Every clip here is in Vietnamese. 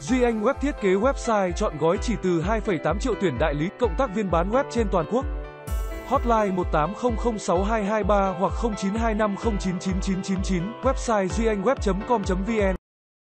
Duy Anh Web thiết kế website chọn gói chỉ từ 2,8 triệu tuyển đại lý, cộng tác viên bán web trên toàn quốc. Hotline 18006223 hoặc 0925099999, website duyanhweb.com.vn.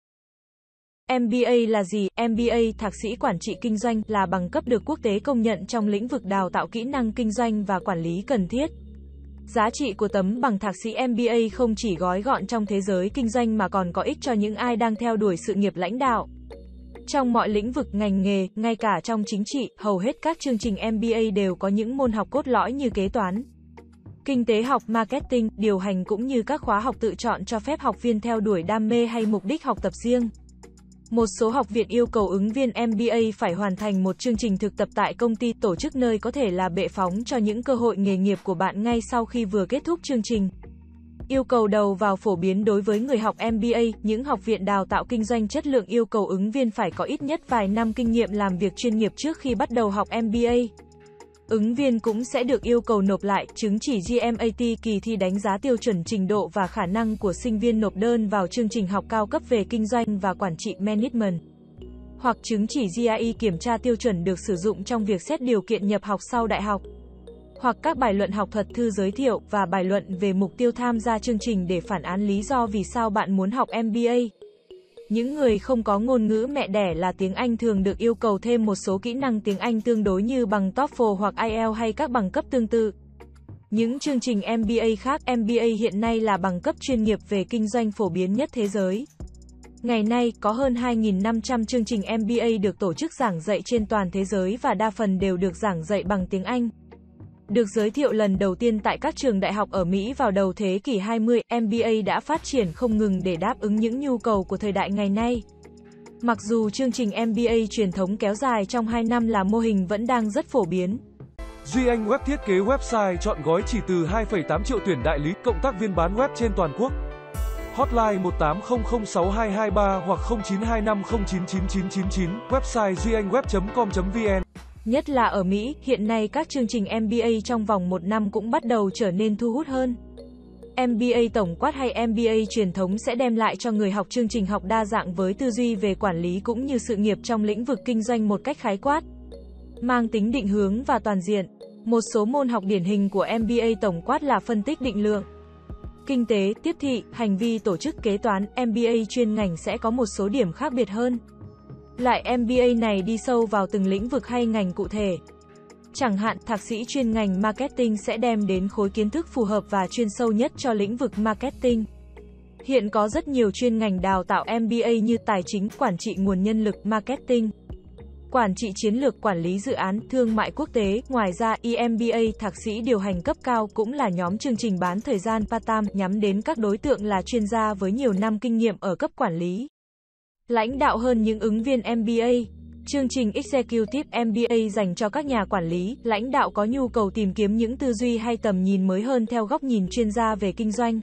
MBA là gì? MBA, Thạc sĩ Quản trị Kinh doanh, là bằng cấp được quốc tế công nhận trong lĩnh vực đào tạo kỹ năng kinh doanh và quản lý cần thiết. Giá trị của tấm bằng thạc sĩ MBA không chỉ gói gọn trong thế giới kinh doanh mà còn có ích cho những ai đang theo đuổi sự nghiệp lãnh đạo. Trong mọi lĩnh vực ngành nghề, ngay cả trong chính trị, hầu hết các chương trình MBA đều có những môn học cốt lõi như kế toán, kinh tế học, marketing, điều hành cũng như các khóa học tự chọn cho phép học viên theo đuổi đam mê hay mục đích học tập riêng. Một số học viện yêu cầu ứng viên MBA phải hoàn thành một chương trình thực tập tại công ty, tổ chức nơi có thể là bệ phóng cho những cơ hội nghề nghiệp của bạn ngay sau khi vừa kết thúc chương trình. Yêu cầu đầu vào phổ biến đối với người học MBA, những học viện đào tạo kinh doanh chất lượng yêu cầu ứng viên phải có ít nhất vài năm kinh nghiệm làm việc chuyên nghiệp trước khi bắt đầu học MBA. Ứng viên cũng sẽ được yêu cầu nộp lại chứng chỉ GMAT, kỳ thi đánh giá tiêu chuẩn trình độ và khả năng của sinh viên nộp đơn vào chương trình học cao cấp về kinh doanh và quản trị management. Hoặc chứng chỉ GRE, kiểm tra tiêu chuẩn được sử dụng trong việc xét điều kiện nhập học sau đại học. Hoặc các bài luận học thuật, thư giới thiệu và bài luận về mục tiêu tham gia chương trình để phản ánh lý do vì sao bạn muốn học MBA. Những người không có ngôn ngữ mẹ đẻ là tiếng Anh thường được yêu cầu thêm một số kỹ năng tiếng Anh tương đối như bằng TOEFL hoặc IELTS hay các bằng cấp tương tự. Những chương trình MBA khác, MBA hiện nay là bằng cấp chuyên nghiệp về kinh doanh phổ biến nhất thế giới. Ngày nay, có hơn 2.500 chương trình MBA được tổ chức giảng dạy trên toàn thế giới và đa phần đều được giảng dạy bằng tiếng Anh. Được giới thiệu lần đầu tiên tại các trường đại học ở Mỹ vào đầu thế kỷ 20, MBA đã phát triển không ngừng để đáp ứng những nhu cầu của thời đại ngày nay. Mặc dù chương trình MBA truyền thống kéo dài trong 2 năm là mô hình vẫn đang rất phổ biến. Duy Anh Web thiết kế website chọn gói chỉ từ 2,8 triệu tuyển đại lý, cộng tác viên bán web trên toàn quốc. Hotline 18006223 hoặc 0925099999, website duyanhweb.com.vn. Nhất là ở Mỹ, hiện nay các chương trình MBA trong vòng 1 năm cũng bắt đầu trở nên thu hút hơn. MBA tổng quát hay MBA truyền thống sẽ đem lại cho người học chương trình học đa dạng với tư duy về quản lý cũng như sự nghiệp trong lĩnh vực kinh doanh một cách khái quát, mang tính định hướng và toàn diện. Một số môn học điển hình của MBA tổng quát là phân tích định lượng, kinh tế, tiếp thị, hành vi tổ chức, kế toán. MBA chuyên ngành sẽ có một số điểm khác biệt hơn. Loại MBA này đi sâu vào từng lĩnh vực hay ngành cụ thể. Chẳng hạn, thạc sĩ chuyên ngành marketing sẽ đem đến khối kiến thức phù hợp và chuyên sâu nhất cho lĩnh vực marketing. Hiện có rất nhiều chuyên ngành đào tạo MBA như tài chính, quản trị nguồn nhân lực, marketing, quản trị chiến lược, quản lý dự án, thương mại quốc tế. Ngoài ra, EMBA, thạc sĩ điều hành cấp cao cũng là nhóm chương trình bán thời gian part-time nhắm đến các đối tượng là chuyên gia với nhiều năm kinh nghiệm ở cấp quản lý, lãnh đạo hơn những ứng viên MBA. Chương trình Executive MBA dành cho các nhà quản lý, lãnh đạo có nhu cầu tìm kiếm những tư duy hay tầm nhìn mới hơn theo góc nhìn chuyên gia về kinh doanh.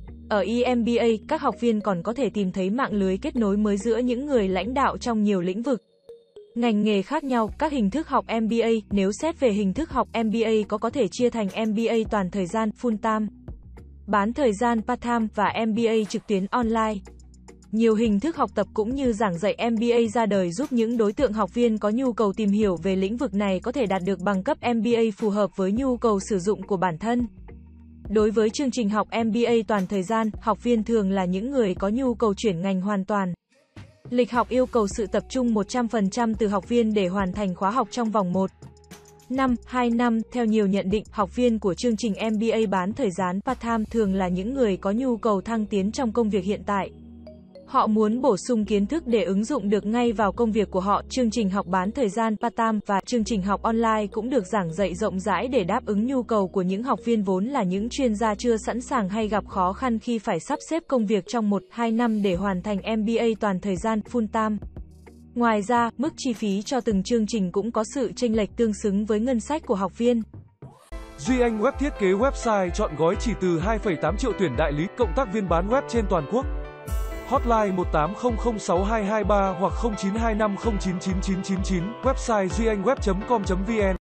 Ở EMBA, các học viên còn có thể tìm thấy mạng lưới kết nối mới giữa những người lãnh đạo trong nhiều lĩnh vực, ngành nghề khác nhau. Các hình thức học MBA, nếu xét về hình thức học, MBA có thể chia thành MBA toàn thời gian, full time, bán thời gian, part time và MBA trực tuyến, online. Nhiều hình thức học tập cũng như giảng dạy MBA ra đời giúp những đối tượng học viên có nhu cầu tìm hiểu về lĩnh vực này có thể đạt được bằng cấp MBA phù hợp với nhu cầu sử dụng của bản thân. Đối với chương trình học MBA toàn thời gian, học viên thường là những người có nhu cầu chuyển ngành hoàn toàn. Lịch học yêu cầu sự tập trung 100% từ học viên để hoàn thành khóa học trong vòng 1 năm, 2 năm. Theo nhiều nhận định, học viên của chương trình MBA bán thời gian part-time thường là những người có nhu cầu thăng tiến trong công việc hiện tại. Họ muốn bổ sung kiến thức để ứng dụng được ngay vào công việc của họ. Chương trình học bán thời gian part-time và chương trình học online cũng được giảng dạy rộng rãi để đáp ứng nhu cầu của những học viên vốn là những chuyên gia chưa sẵn sàng hay gặp khó khăn khi phải sắp xếp công việc trong 1-2 năm để hoàn thành MBA toàn thời gian, full time. Ngoài ra, mức chi phí cho từng chương trình cũng có sự chênh lệch tương xứng với ngân sách của học viên. Duy Anh Web thiết kế website chọn gói chỉ từ 2,8 triệu tuyển đại lý, cộng tác viên bán web trên toàn quốc. Hotline 18006223 hoặc 0925099999, website duyanhweb.com.vn.